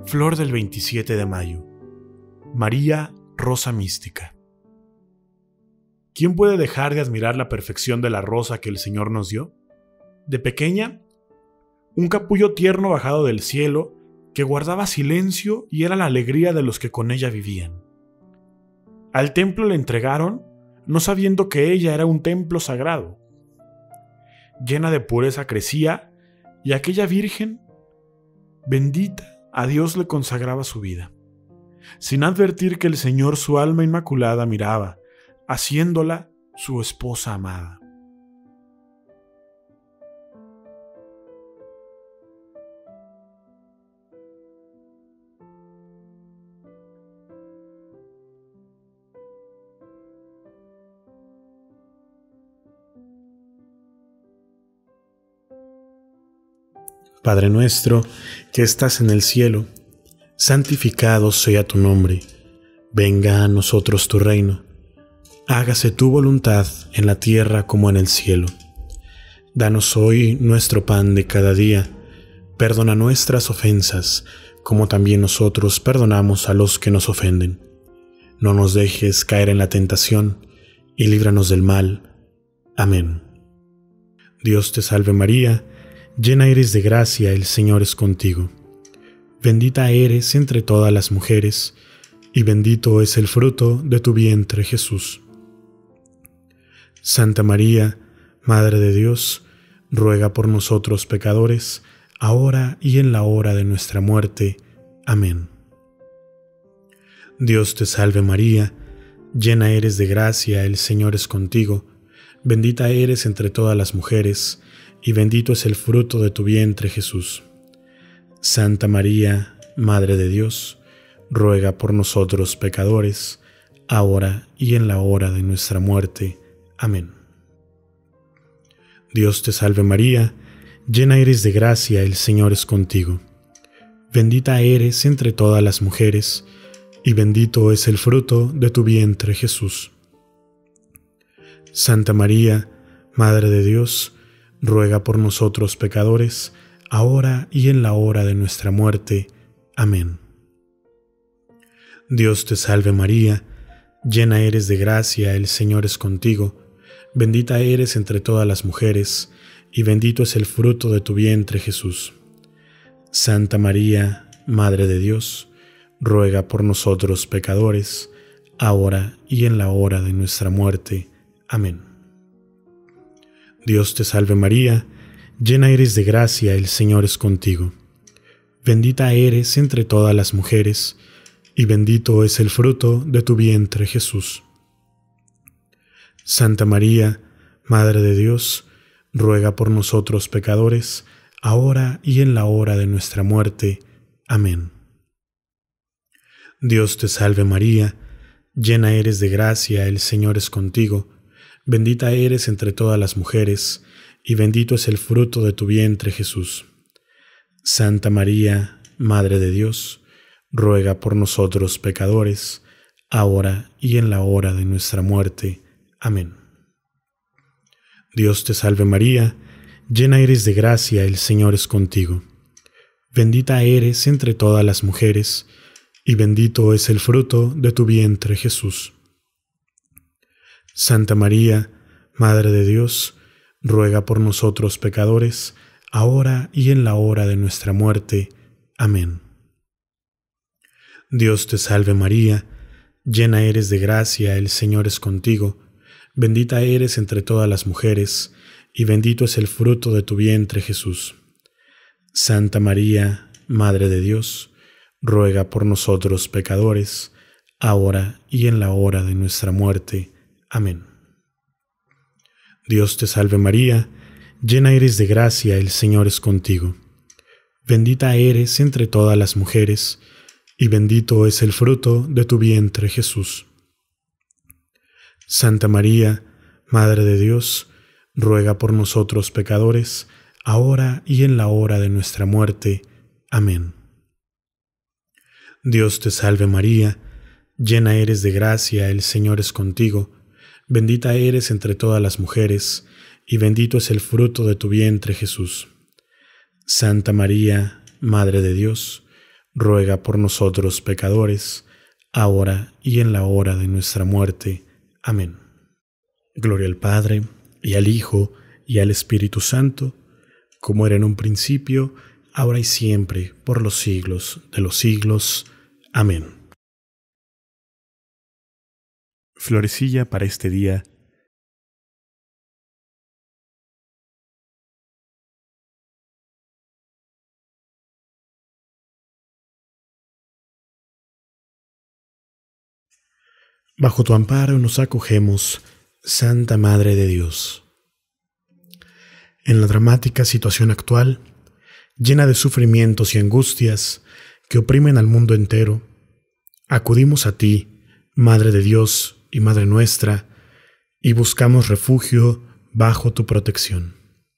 Flor del 27 de mayo. María, rosa mística. ¿Quién puede dejar de admirar la perfección de la rosa que el Señor nos dio? De pequeña, un capullo tierno bajado del cielo que guardaba silencio y era la alegría de los que con ella vivían. Al templo le entregaron, no sabiendo que ella era un templo sagrado. Llena de pureza crecía, y aquella virgen, bendita, a Dios le consagraba su vida, sin advertir que el Señor su alma inmaculada miraba, haciéndola su esposa amada. Padre nuestro, que estás en el cielo, santificado sea tu nombre. Venga a nosotros tu reino. Hágase tu voluntad en la tierra como en el cielo. Danos hoy nuestro pan de cada día. Perdona nuestras ofensas, como también nosotros perdonamos a los que nos ofenden. No nos dejes caer en la tentación, y líbranos del mal. Amén. Dios te salve María, llena eres de gracia, el Señor es contigo. Bendita eres entre todas las mujeres, y bendito es el fruto de tu vientre, Jesús. Santa María, Madre de Dios, ruega por nosotros pecadores, ahora y en la hora de nuestra muerte. Amén. Dios te salve María, llena eres de gracia, el Señor es contigo. Bendita eres entre todas las mujeres, y bendito es el fruto de tu vientre, Jesús. Santa María, Madre de Dios, ruega por nosotros pecadores, ahora y en la hora de nuestra muerte. Amén. Dios te salve María, llena eres de gracia, el Señor es contigo. Bendita eres entre todas las mujeres, y bendito es el fruto de tu vientre, Jesús. Santa María, Madre de Dios, ruega por nosotros pecadores, ahora y en la hora de nuestra muerte. Amén. Dios te salve María, llena eres de gracia, el Señor es contigo. Bendita eres entre todas las mujeres, y bendito es el fruto de tu vientre, Jesús. Santa María, Madre de Dios, ruega por nosotros pecadores, ahora y en la hora de nuestra muerte. Amén. Dios te salve María, llena eres de gracia, el Señor es contigo. Bendita eres entre todas las mujeres, y bendito es el fruto de tu vientre, Jesús. Santa María, Madre de Dios, ruega por nosotros pecadores, ahora y en la hora de nuestra muerte. Amén. Dios te salve María, llena eres de gracia, el Señor es contigo. Bendita eres entre todas las mujeres, y bendito es el fruto de tu vientre, Jesús. Santa María, Madre de Dios, ruega por nosotros pecadores, ahora y en la hora de nuestra muerte. Amén. Dios te salve María, llena eres de gracia, el Señor es contigo. Bendita eres entre todas las mujeres, y bendito es el fruto de tu vientre, Jesús. Santa María, Madre de Dios, ruega por nosotros pecadores, ahora y en la hora de nuestra muerte. Amén. Dios te salve María, llena eres de gracia, el Señor es contigo. Bendita eres entre todas las mujeres, y bendito es el fruto de tu vientre, Jesús. Santa María, Madre de Dios, ruega por nosotros pecadores, ahora y en la hora de nuestra muerte. Amén. Dios te salve María, llena eres de gracia, el Señor es contigo. Bendita eres entre todas las mujeres, y bendito es el fruto de tu vientre, Jesús. Santa María, Madre de Dios, ruega por nosotros pecadores, ahora y en la hora de nuestra muerte. Amén. Dios te salve María, llena eres de gracia, el Señor es contigo. Bendita eres entre todas las mujeres, y bendito es el fruto de tu vientre, Jesús. Santa María, Madre de Dios, ruega por nosotros pecadores, ahora y en la hora de nuestra muerte. Amén. Gloria al Padre, y al Hijo, y al Espíritu Santo, como era en un principio, ahora y siempre, por los siglos de los siglos. Amén. Florecilla para este día. Bajo tu amparo nos acogemos, Santa Madre de Dios. En la dramática situación actual, llena de sufrimientos y angustias que oprimen al mundo entero, acudimos a ti, Madre de Dios y Madre nuestra, y buscamos refugio bajo tu protección.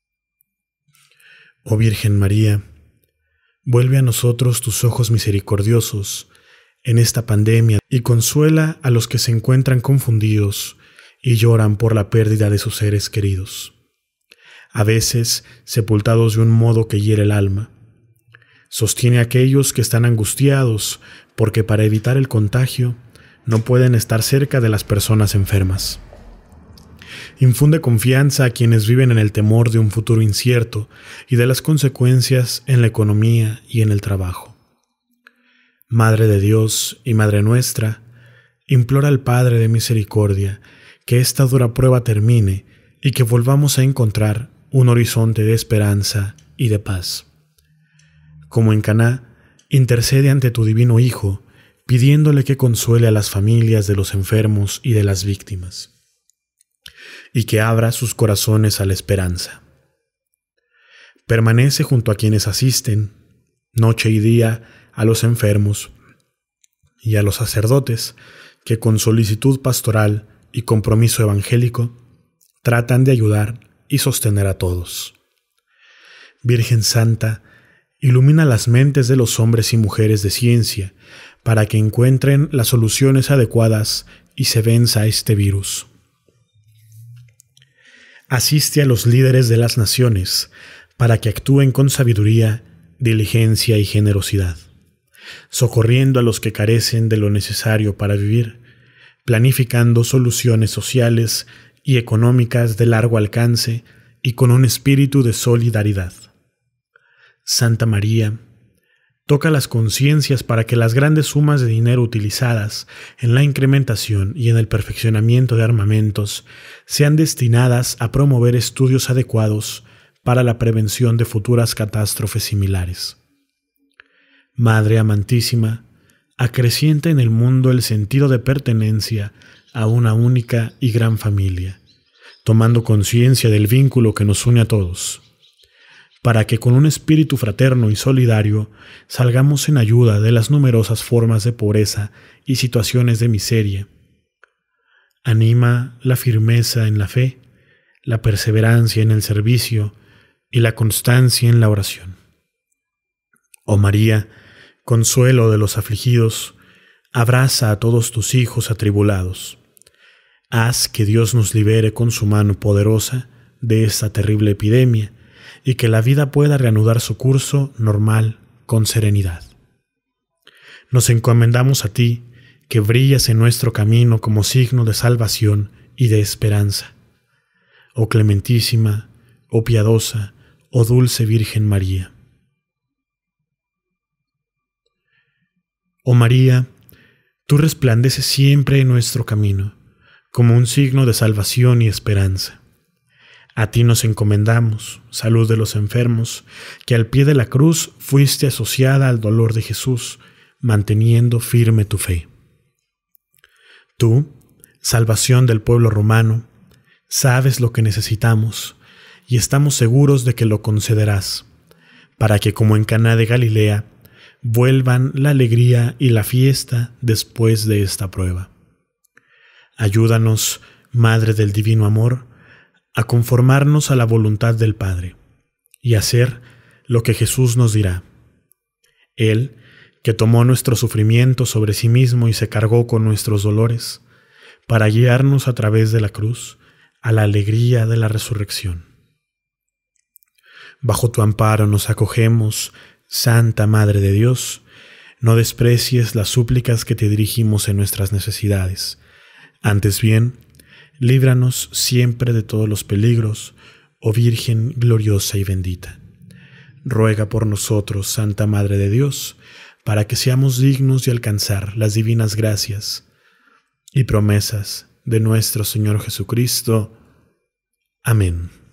Oh Virgen María, vuelve a nosotros tus ojos misericordiosos en esta pandemia y consuela a los que se encuentran confundidos y lloran por la pérdida de sus seres queridos, a veces sepultados de un modo que hiere el alma. Sostiene a aquellos que están angustiados porque para evitar el contagio no pueden estar cerca de las personas enfermas. Infunde confianza a quienes viven en el temor de un futuro incierto y de las consecuencias en la economía y en el trabajo. Madre de Dios y Madre nuestra, implora al Padre de misericordia que esta dura prueba termine y que volvamos a encontrar un horizonte de esperanza y de paz. Como en Caná, intercede ante tu divino Hijo, pidiéndole que consuele a las familias de los enfermos y de las víctimas, y que abra sus corazones a la esperanza. Permanece junto a quienes asisten, noche y día, a los enfermos y a los sacerdotes que con solicitud pastoral y compromiso evangélico tratan de ayudar y sostener a todos. Virgen Santa, ilumina las mentes de los hombres y mujeres de ciencia para que encuentren las soluciones adecuadas y se venza este virus. Asiste a los líderes de las naciones para que actúen con sabiduría, diligencia y generosidad, socorriendo a los que carecen de lo necesario para vivir, planificando soluciones sociales y económicas de largo alcance y con un espíritu de solidaridad. Santa María, toca las conciencias para que las grandes sumas de dinero utilizadas en la incrementación y en el perfeccionamiento de armamentos sean destinadas a promover estudios adecuados para la prevención de futuras catástrofes similares. Madre amantísima, acrecienta en el mundo el sentido de pertenencia a una única y gran familia, tomando conciencia del vínculo que nos une a todos, para que con un espíritu fraterno y solidario salgamos en ayuda de las numerosas formas de pobreza y situaciones de miseria. Anima la firmeza en la fe, la perseverancia en el servicio y la constancia en la oración. Oh María, consuelo de los afligidos, abraza a todos tus hijos atribulados. Haz que Dios nos libere con su mano poderosa de esta terrible epidemia y que la vida pueda reanudar su curso normal con serenidad. Nos encomendamos a ti, que brillas en nuestro camino como signo de salvación y de esperanza. Oh clementísima, oh piadosa, oh dulce Virgen María. Oh María, tú resplandeces siempre en nuestro camino, como un signo de salvación y esperanza. A ti nos encomendamos, salud de los enfermos, que al pie de la cruz fuiste asociada al dolor de Jesús, manteniendo firme tu fe. Tú, salvación del pueblo romano, sabes lo que necesitamos y estamos seguros de que lo concederás, para que como en Caná de Galilea, vuelvan la alegría y la fiesta después de esta prueba. Ayúdanos, Madre del Divino Amor, a conformarnos a la voluntad del Padre y hacer lo que Jesús nos dirá. Él, que tomó nuestro sufrimiento sobre sí mismo y se cargó con nuestros dolores, para guiarnos a través de la cruz a la alegría de la resurrección. Bajo tu amparo nos acogemos, Santa Madre de Dios, No desprecies las súplicas que te dirigimos en nuestras necesidades. Antes bien, líbranos siempre de todos los peligros, oh Virgen gloriosa y bendita. Ruega por nosotros, Santa Madre de Dios, para que seamos dignos de alcanzar las divinas gracias y promesas de nuestro Señor Jesucristo. Amén.